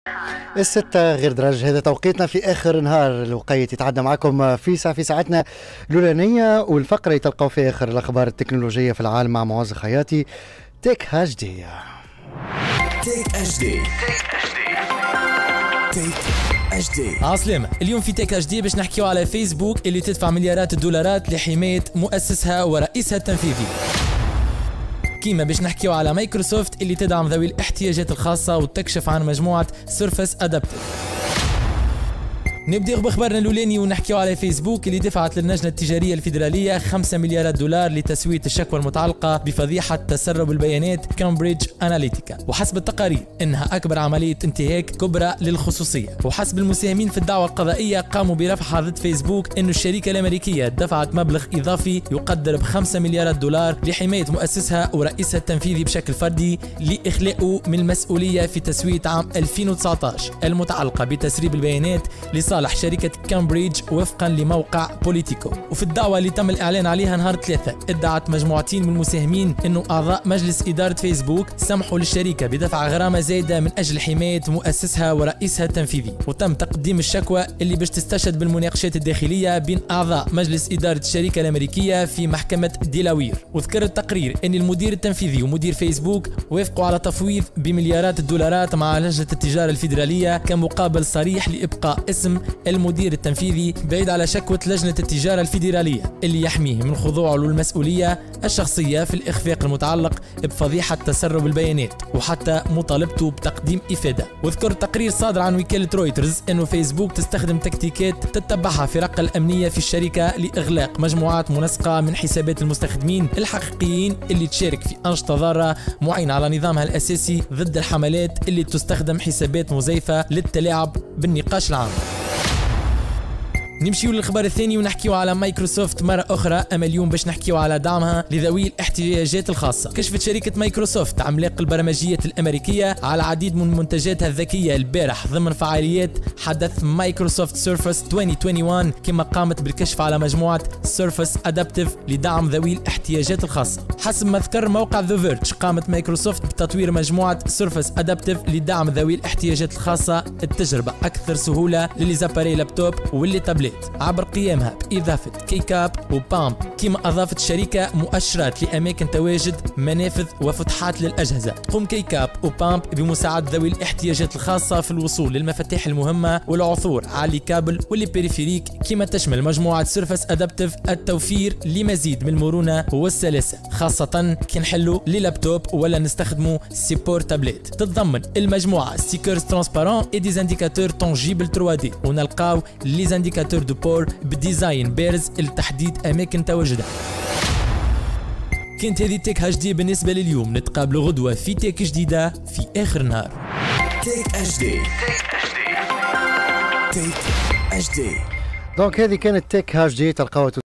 الستة غير درج، هذا توقيتنا في آخر نهار الوقيت يتعدى معكم في ساعتنا الأولانية، والفقرة تلقاو في آخر الأخبار التكنولوجية في العالم مع معز خياطي. تك اتش دي. عسلامة. اليوم في تك اتش دي باش نحكيو على فيسبوك اللي تدفع مليارات الدولارات لحماية مؤسسها ورئيسها التنفيذي. كيما باش نحكيو على مايكروسوفت اللي تدعم ذوي الاحتياجات الخاصة وتكشف عن مجموعة سيرفس ادابتيف. نبدأ بخبرنا الأولاني ونحكيو على فيسبوك اللي دفعت للجنة التجارية الفيدرالية 5 مليارات دولار لتسوية الشكوى المتعلقة بفضيحة تسرب البيانات كامبريدج أناليتيكا، وحسب التقارير إنها أكبر عملية انتهاك كبرى للخصوصية. وحسب المساهمين في الدعوة القضائية قاموا برفعها ضد فيسبوك إنه الشركة الأمريكية دفعت مبلغ إضافي يقدر ب5 مليارات دولار لحماية مؤسسها ورئيسها التنفيذي بشكل فردي لإخلاءه من المسؤولية في تسوية عام 2019 المتعلقة بتسريب البيانات لصالح شركة كامبريدج وفقا لموقع بوليتيكو. وفي الدعوة اللي تم الإعلان عليها نهار 3 ادعت مجموعتين من المساهمين أنه أعضاء مجلس إدارة فيسبوك سمحوا للشركة بدفع غرامة زايدة من أجل حماية مؤسسها ورئيسها التنفيذي. وتم تقديم الشكوى اللي باش تستشهد بالمناقشات الداخلية بين أعضاء مجلس إدارة الشركة الأمريكية في محكمة ديلاوير. وذكر التقرير أن المدير التنفيذي ومدير فيسبوك وافقوا على تفويض بمليارات الدولارات مع لجنة التجارة الفيدرالية كمقابل صريح لإبقاء اسم المدير التنفيذي بعيد على شكوى لجنة التجارة الفيدرالية اللي يحميه من خضوعه للمسؤولية الشخصية في الإخفاق المتعلق بفضيحة تسرب البيانات وحتى مطالبته بتقديم إفادة. وذكر تقرير صادر عن وكالة رويترز أنه فيسبوك تستخدم تكتيكات تتبعها فرق الأمنية في الشركة لإغلاق مجموعات منسقة من حسابات المستخدمين الحقيقيين اللي تشارك في أنشطة ضارة معينة على نظامها الأساسي ضد الحملات اللي تستخدم حسابات مزيفة للتلاعب بالنقاش العام. نمشيو للخبر الثاني ونحكيو على مايكروسوفت مرة أخرى، أما اليوم باش نحكيو على دعمها لذوي الاحتياجات الخاصة. كشفت شركة مايكروسوفت عملاق البرمجية الأمريكية على العديد من منتجاتها الذكية البارح ضمن فعاليات حدث مايكروسوفت سيرفس 2021، كما قامت بالكشف على مجموعة سيرفس أدابتيف لدعم ذوي الاحتياجات الخاصة. حسب ما ذكر موقع ذا فيرج قامت مايكروسوفت بتطوير مجموعة سيرفس أدابتيف لدعم ذوي الاحتياجات الخاصة التجربة أكثر سهولة للزاباري لابتوب واللي تابلت عبر قيامها بإضافة كيكاب وبامب. كما أضافت الشركة مؤشرات لأماكن تواجد منافذ وفتحات للأجهزة. تقوم كيكاب وبامب بمساعدة ذوي الاحتياجات الخاصة في الوصول للمفاتيح المهمة والعثور على الكابل والبريفيريك. كما تشمل مجموعة سيرفس أدابتيف التوفير لمزيد من المرونة والسلاسة، خاصة كي نحلوا للابتوب ولا نستخدموا سيبور تابلت. تتضمن المجموعة ستيكرز ترانسبارون اي دي انديكاتور تونجيبل 3D، ونلقاو لي انديكاتور دو بور بديزاين بارز لتحديد اماكن تواجدها. كانت هذه تك اتش دي بالنسبه لليوم، نتقابلوا غدوه في تك جديده في اخر نهار. تك اتش دي. دونك هذه كانت تك اتش دي، تلقاوها